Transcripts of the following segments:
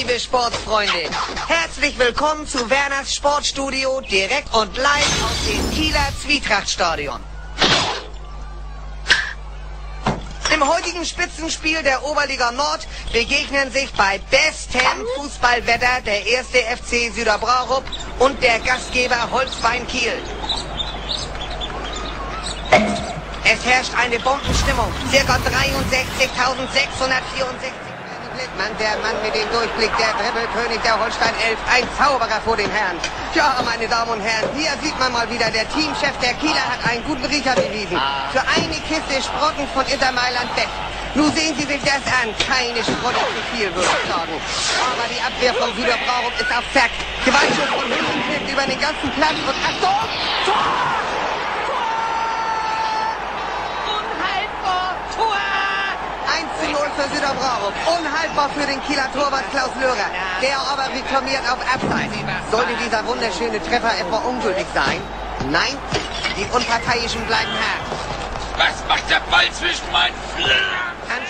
liebe Sportfreunde. Herzlich willkommen zu Werners Sportstudio, direkt und live aus dem Kieler Zwietrachtstadion. Im heutigen Spitzenspiel der Oberliga Nord begegnen sich bei bestem Fußballwetter der 1. FC Süderbrarup und der Gastgeber Holzbein Kiel. Es herrscht eine Bombenstimmung. Circa 63.664. Der Mann mit dem Durchblick, der Dribbelkönig der Holstein 11, ein Zauberer vor den Herren. Ja, meine Damen und Herren, hier sieht man mal wieder, der Teamchef der Kieler hat einen guten Riecher bewiesen. Für eine Kiste Sprotten von Inter Mailand weg. Nun sehen Sie sich das an, keine Sprotte zu viel, würde ich sagen. Aber die Abwehr von Süderbrarup ist auf Zack. Gewaltschuss von Hüllen über den ganzen Platz und Achtung! Tor! Tor! 1:0 für Süderbrarup. Unhaltbar für den Kieler Torwart Klaus Löhrer. Der aber reklamiert auf Abseits. Sollte dieser wunderschöne Treffer etwa ungültig sein? Nein, die Unparteiischen bleiben hart. Was macht der Ball zwischen meinen Füßen?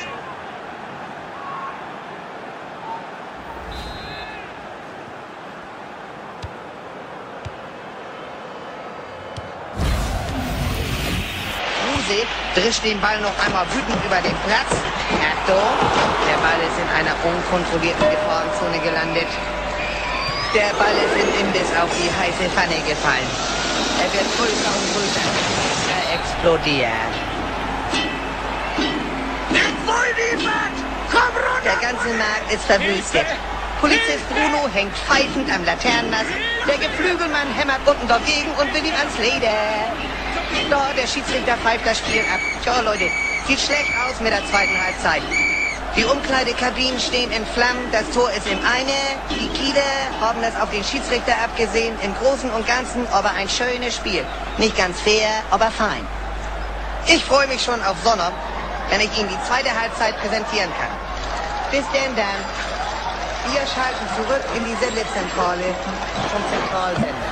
Drischt den Ball noch einmal wütend über den Platz. Achtung, der Ball ist in einer unkontrollierten Gefahrenzone gelandet. Der Ball ist im Imbiss auf die heiße Pfanne gefallen. Er wird größer und größer. Er explodiert. Komm runter! Der ganze Markt ist verwüstet. Polizist Bruno hängt pfeifend am Laternenmast. Der Geflügelmann hämmert unten dagegen und will ihm ans Leder. Da, der Schiedsrichter pfeift das Spiel ab. Tja, Leute, sieht schlecht aus mit der zweiten Halbzeit. Die Umkleidekabinen stehen in Flammen, das Tor ist im Eine. Die Kieler haben das auf den Schiedsrichter abgesehen. Im Großen und Ganzen aber ein schönes Spiel. Nicht ganz fair, aber fein. Ich freue mich schon auf Sonntag, wenn ich Ihnen die zweite Halbzeit präsentieren kann. Bis denn dann. Wir schalten zurück in die Sendezentrale vom Zentralsender.